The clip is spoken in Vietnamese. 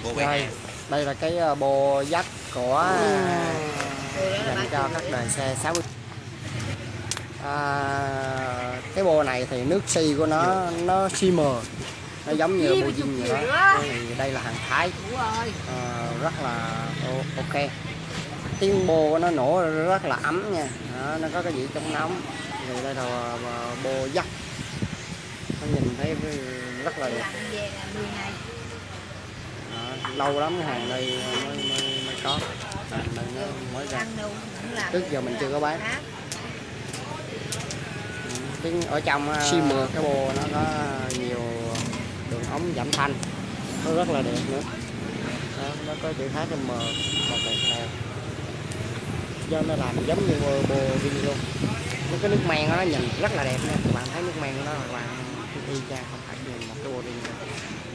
Rồi, đây là cái bô dắt của dành cho các đời xe 60. Cái bô này thì nước xi của nó shimmer, nó giống như bô zin vậy đó. Thì đây là hàng Thái, rất là ok. Tiếng bô của nó nổ rất là ấm nha. Đó, nó có cái gì chống nóng. Thì đây là bô dắt, nó nhìn thấy rất là đẹp. Đó, lâu lắm cái hàng đây mới có, đây nó mới ra, trước giờ mình chưa có bán. Tiếng ở trong shimmer cái bô nó có nhiều đường ống giảm thanh, nó rất là đẹp nữa. Đó, nó có chữ HM một đẹp đẹp, do nó làm giống như bô Vin luôn. Cái nước men nó nhìn rất là đẹp nha, các bạn thấy nước men của nó là y chang, không phải như một cái bô Vin.